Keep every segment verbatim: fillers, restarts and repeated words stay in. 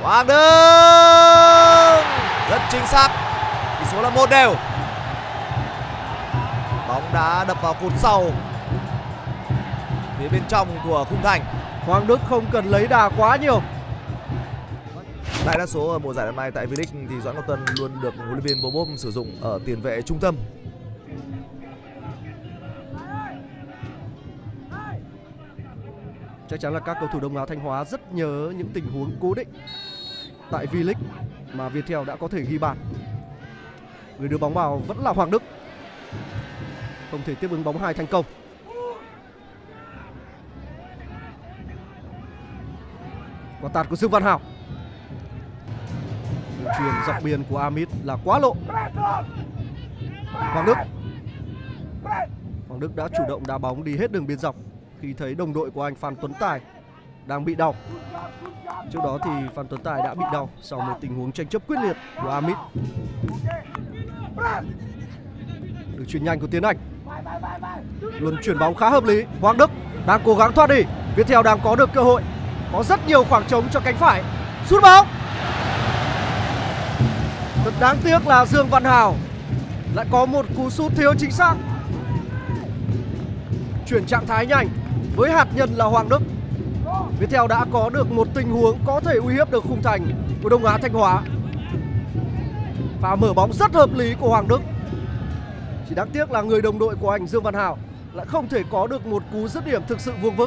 Hoàng Đức rất chính xác, tỷ số là một đều. Bóng đá đập vào cột sau phía bên trong của khung thành. Hoàng Đức không cần lấy đà quá nhiều. Đại đa số ở mùa giải năm nay tại V-League thì Doãn Ngọc Tuân luôn được huấn luyện viên Bobov sử dụng ở tiền vệ trung tâm. Chắc chắn là các cầu thủ Đông Á Thanh Hóa rất nhớ những tình huống cố định tại V-League mà Viettel đã có thể ghi bàn. Người đưa bóng vào vẫn là Hoàng Đức, không thể tiếp ứng bóng hai thành công. Quả tạt của Dương Văn Hảo. Đường chuyền dọc biên của Amit là quá lộ. Hoàng Đức Hoàng Đức đã chủ động đá bóng đi hết đường biên dọc khi thấy đồng đội của anh Phan Tuấn Tài đang bị đau. Trước đó thì Phan Tuấn Tài đã bị đau sau một tình huống tranh chấp quyết liệt của Amit. Đường chuyền nhanh của Tiến Anh, luôn chuyển bóng khá hợp lý. Hoàng Đức đang cố gắng thoát đi. Viettel đang có được cơ hội, có rất nhiều khoảng trống cho cánh phải. Sút bóng. Thật đáng tiếc là Dương Văn Hảo lại có một cú sút thiếu chính xác. Chuyển trạng thái nhanh với hạt nhân là Hoàng Đức, Viettel đã có được một tình huống có thể uy hiếp được khung thành của Đông Á Thanh Hóa. Và mở bóng rất hợp lý của Hoàng Đức. Chỉ đáng tiếc là người đồng đội của anh Dương Văn Hảo lại không thể có được một cú dứt điểm thực sự vuông vức.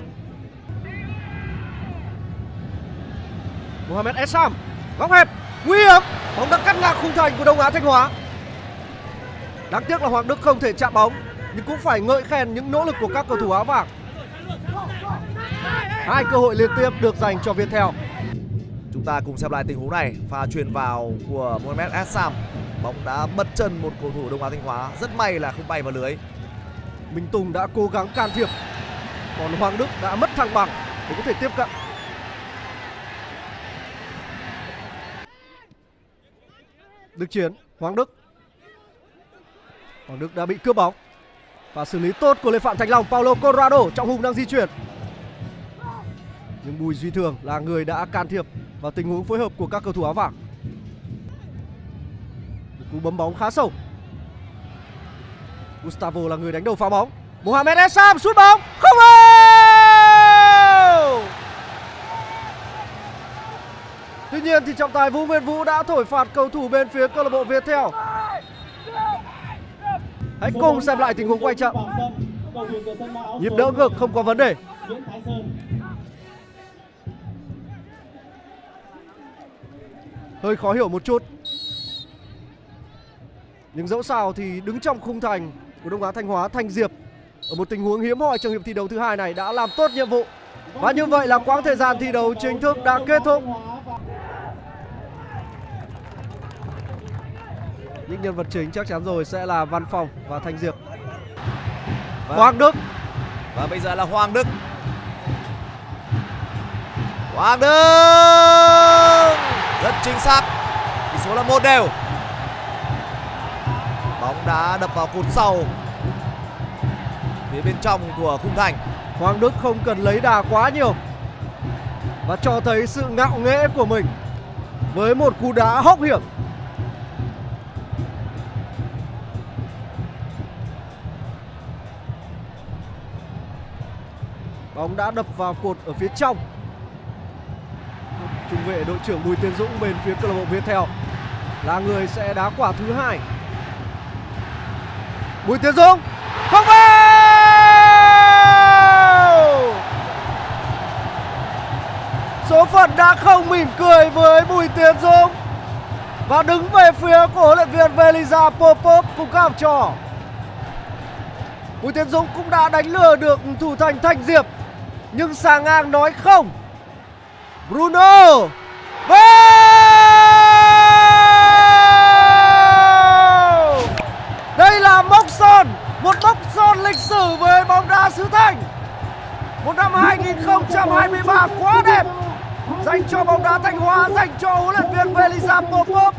Mohamed Essam, góc hẹp, nguy hiểm. Bóng đã cắt ngang khung thành của Đông Á Thanh Hóa. Đáng tiếc là Hoàng Đức không thể chạm bóng, nhưng cũng phải ngợi khen những nỗ lực của các cầu thủ áo vàng. Hai cơ hội liên tiếp được dành cho Viettel. Chúng ta cùng xem lại tình huống này. Pha chuyền vào của Mohamed Essam, bóng đã bật chân một cầu thủ Đông Á Thanh Hóa, rất may là không bay vào lưới. Minh Tùng đã cố gắng can thiệp, còn Hoàng Đức đã mất thăng bằng để có thể tiếp cận. Đức Chiến, Hoàng Đức. Hoàng Đức đã bị cướp bóng. Và xử lý tốt của Lê Phạm Thành Long. Paulo Corrado, Trọng Hùng đang di chuyển. Nhưng Bùi Duy Thường là người đã can thiệp vào tình huống phối hợp của các cầu thủ áo vàng. Một cú bấm bóng khá sâu. Gustavo là người đánh đầu phá bóng. Mohamed Essam sút bóng không vào. Tuy nhiên thì trọng tài Vũ Nguyên Vũ đã thổi phạt cầu thủ bên phía câu lạc bộ Viettel. Hãy cùng xem lại tình huống quay chậm. Nhịp đỡ ngực không có vấn đề. Hơi khó hiểu một chút, nhưng dẫu sao thì đứng trong khung thành của Đông Á Thanh Hóa, Thanh Diệp ở một tình huống hiếm hoi trong hiệp thi đấu thứ hai này đã làm tốt nhiệm vụ. Và như vậy là quãng thời gian thi đấu chính thức đã kết thúc. Những nhân vật chính chắc chắn rồi sẽ là Văn Phòng và Thanh Diệp. Và, Hoàng Đức. Và bây giờ là Hoàng Đức. Hoàng Đức rất chính xác, tỷ số là một đều. Bóng đá đập vào cột sau phía bên trong của khung thành. Hoàng Đức không cần lấy đà quá nhiều và cho thấy sự ngạo nghễ của mình với một cú đá hốc hiểm. Bóng đã đập vào cột ở phía trong. Trung vệ đội trưởng Bùi Tiến Dũng bên phía câu lạc bộ Viettel là người sẽ đá quả thứ hai. Bùi Tiến Dũng không vào. Số phận đã không mỉm cười với Bùi Tiến Dũng và đứng về phía của huấn luyện viên Velisa Popov cùng các học trò. Bùi Tiến Dũng cũng đã đánh lừa được thủ thành Thanh Diệp, nhưng Sà Ngang nói không. Bruno vào. Đây là mốc son, một mốc son lịch sử với bóng đá xứ Thanh. Một năm hai nghìn không trăm hai mươi ba quá đẹp dành cho bóng đá Thanh Hóa, dành cho huấn luyện viên Velisa Popov.